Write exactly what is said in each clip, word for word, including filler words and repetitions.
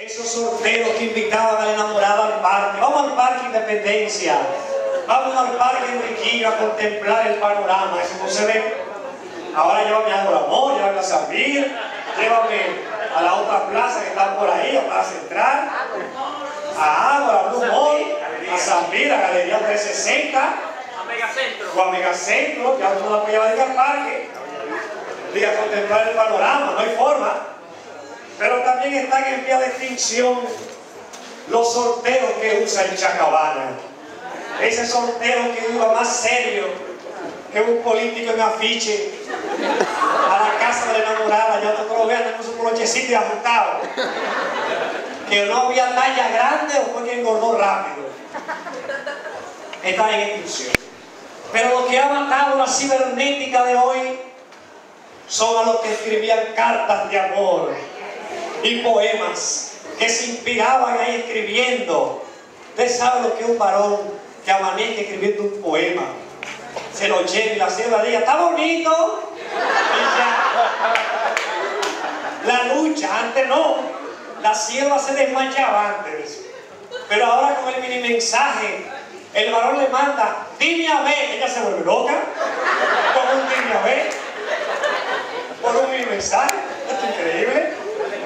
Esos sorteros que invitaban a la enamorada al parque. Vamos al Parque Independencia. Vamos al Parque Enriquillo a contemplar el panorama. Eso no se ve. Ahora llévame a Doramor, llévame a Samir, llévame a la otra plaza que está por ahí, a Plaza Central, a Ágora, Blue Mall, a Samir, a Galería trescientos sesenta, a Megacentro. o a Megacentro. Ya uno la puede llevar al parque, diga a contemplar el panorama, no hay forma. Pero también están en vía de extinción los sorteos que usa el Chacabana. Ese sorteo que iba más serio que un político en afiche a la casa de la enamorada. Ya otro lo vean, tenemos un brochecito y ajustado. Que no había talla grande o fue que engordó rápido. Está en extinción. Pero lo que ha matado la cibernética de hoy son a los que escribían cartas de amor y poemas, que se inspiraban ahí escribiendo. Usted sabe lo que es un varón que amanece escribiendo un poema, se lo lleva y la sierva diga, está bonito, y ya. La lucha, antes no, la sierva se desmayaba antes de eso, pero ahora con el mini mensaje, el varón le manda, dime a ver, ella se vuelve loca, con un dime a ver, por un mini mensaje. Esto es increíble.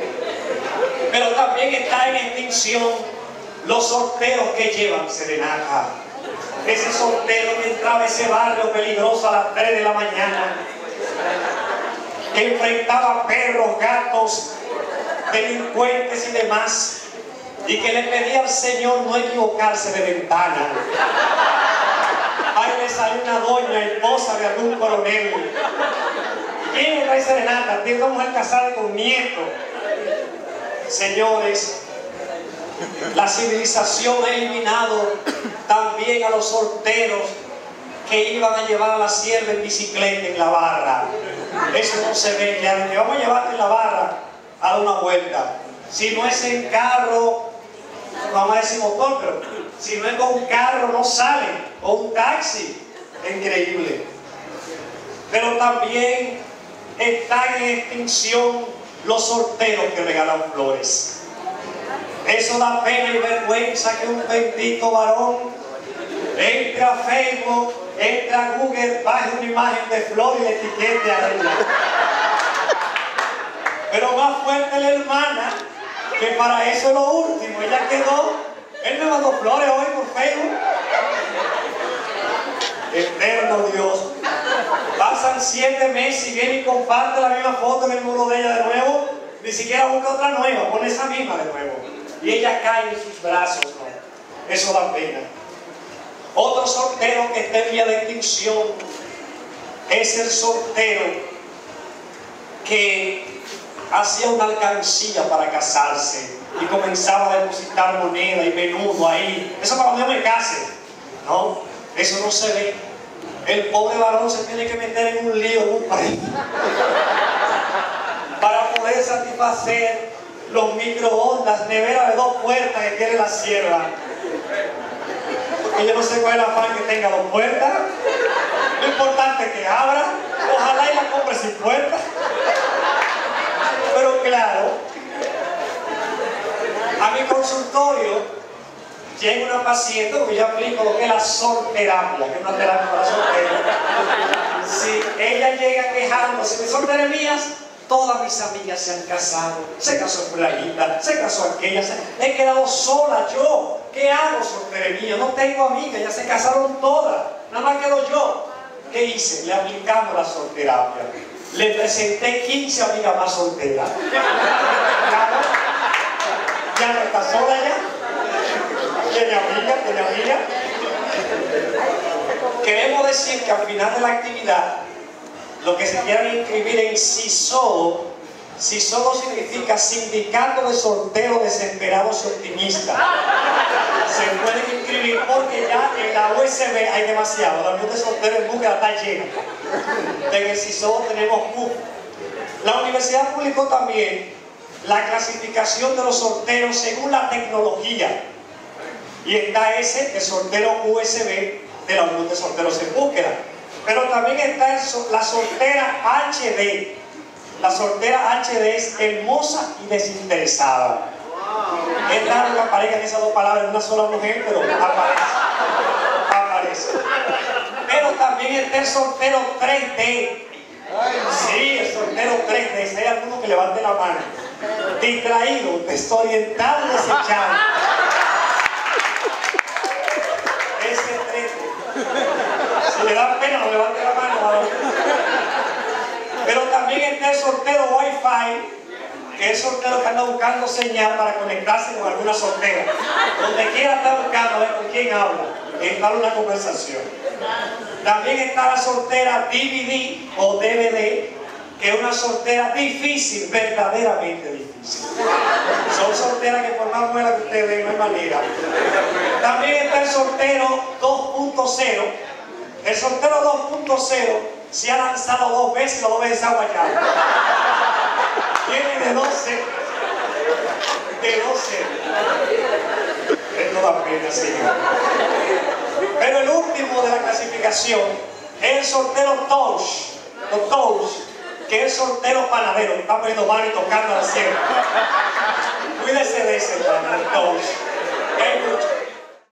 Pero también está en extinción los sorteos que llevan serenata. Ese sorteo que entraba a ese barrio peligroso a las tres de la mañana, que enfrentaba perros, gatos, delincuentes y demás, y que le pedía al Señor no equivocarse de ventana. Ahí le salió una doña, esposa de algún coronel. ¿Quién trae serenata? Tiene una mujer casada con nieto. Señores, la civilización ha eliminado también a los sorteros que iban a llevar a la sierva en bicicleta en la barra. Eso no se ve ya. Vamos a llevarte en la barra a dar una vuelta. Si no es en carro, vamos a decir motor, pero si no es con un carro no sale, o un taxi. Es increíble. Pero también están en extinción los sorteos que regalan flores. Eso da pena y vergüenza que un bendito varón entre a Facebook, entre a Google, baje una imagen de flor y le etiquete a ella. Pero más fuerte la hermana, que para eso es lo último. Ella quedó, él me mandó flores hoy por Facebook. Eterno Dios. Pasan siete meses y viene y comparte la misma foto en el muro de ella de nuevo. Ni siquiera busca otra nueva, pone esa misma de nuevo. Y ella cae en sus brazos, ¿no? Eso da pena. Otro sorteo que está en vía de extinción es el sorteo que hacía una alcancía para casarse y comenzaba a depositar moneda y menudo ahí. Eso para cuando yo me case, ¿no? Eso no se ve. El pobre varón se tiene que meter en un lío, en un país, para poder satisfacer los microondas, nevera de dos puertas que tiene la sierva. Porque yo no sé cuál es el afán que tenga dos puertas. Lo importante es que abra. Ojalá y la compre sin puertas. Pero claro, a mi consultorio llega una paciente, porque yo aplico lo que es la sorterapia, que es una terapia para solteros. Si ella llega quejándose de solterías, todas mis amigas se han casado, se casó fulanita, se casó aquella, se... he quedado sola yo. ¿Qué hago, soltería? No tengo amigas, ya se casaron todas, nada más quedo yo. ¿Qué hice? Le aplicamos la sorterapia. Le presenté quince amigas más solteras. Claro, ya no está sola ya. Tiene amiga, tiene amiga. Queremos decir que al final de la actividad, lo que se quieran inscribir en SISODO, SISODO significa Sindicato de Sorteros Desesperados y Optimistas. Se pueden inscribir porque ya en la U S B hay demasiado. La unión de sorteros en búsqueda está llena. En el SISODO tenemos Q. La universidad publicó también la clasificación de los sorteros según la tecnología. Y está ese, el sortero U S B de la Unión de Sorteros en Búsqueda. Pero también está el, la sortera H D. La sortera H D es hermosa y desinteresada. Es raro que aparezcan esas dos palabras en una sola mujer, pero aparece. Aparece. Pero también está el soltero tres D. Sí, el soltero tres D. Si hay alguno que levante la mano. Distraído, desorientado, desechado. Ese tres D. Si le da pena, no levante la mano. ¿Vale? Pero también está el soltero Wi-Fi, que es soltero que anda buscando señal para conectarse con alguna soltera. Donde quiera estar buscando a ver con quién habla, entablar una conversación. También está la soltera D V D o D V D, que es una soltera difícil, verdaderamente difícil. Son solteras que por más buenas que ustedes no hay manera. También está el soltero dos punto cero. El soltero dos punto cero se ha lanzado dos veces y las dos veces se ha guayado. Tiene de doce. De doce. Esto da pena, señor. Pero el último de la clasificación es el soltero touch. Los touch, que es el soltero panadero, que está poniendo mano y tocando la sierra. Cuídese de ese, hermano, el touch. Hay mucho.